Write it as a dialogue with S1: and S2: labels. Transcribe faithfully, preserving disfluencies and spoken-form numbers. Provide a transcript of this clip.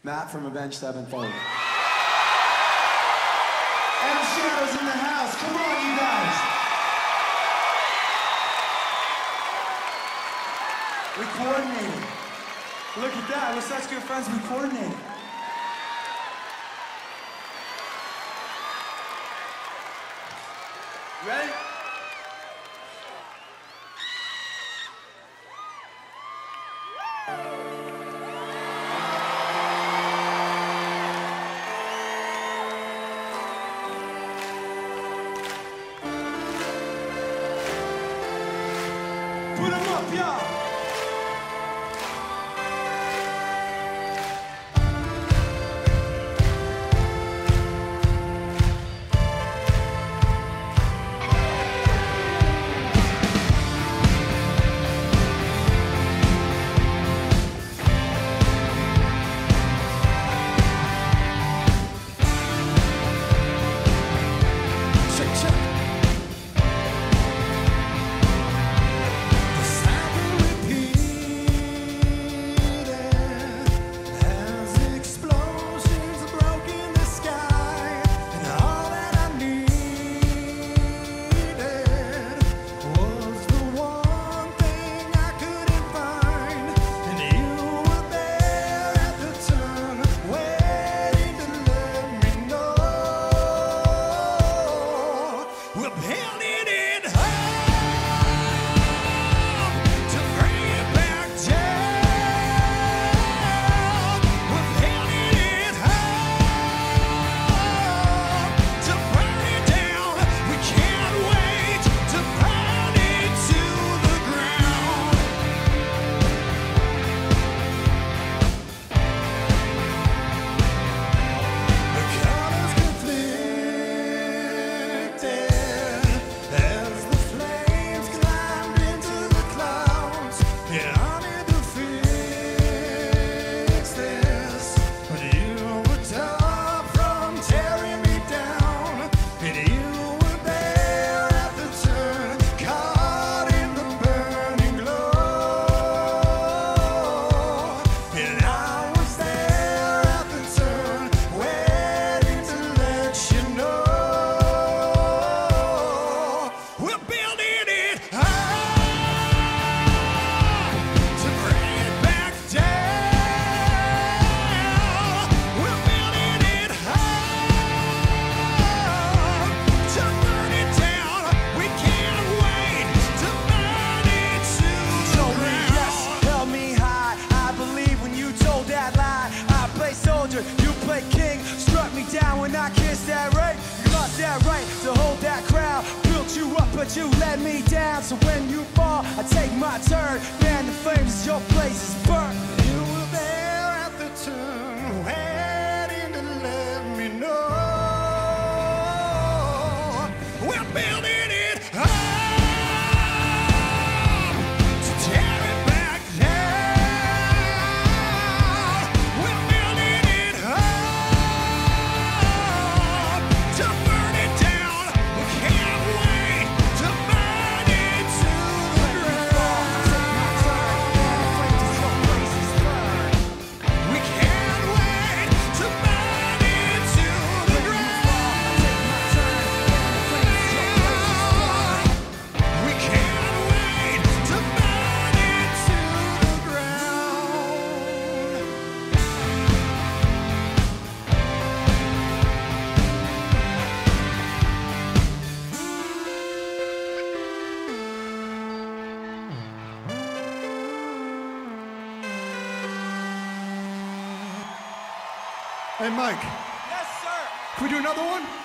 S1: Matt from Avenged Sevenfold. M Shadows in the house. Come on, you guys. We coordinated. Look at that. We're such good friends. We coordinated. Ready? Put 'em up, y'all. You play king, struck me down when I kissed that right. You lost that right to hold that crowd. Built you up, but you let me down. So when you fall, I take my turn. Man, the flames, your place is burnt. You were there at the turn, waiting to let me know. We're building it up.
S2: Hey, Mike.
S1: Yes, sir.
S2: Can we do another one?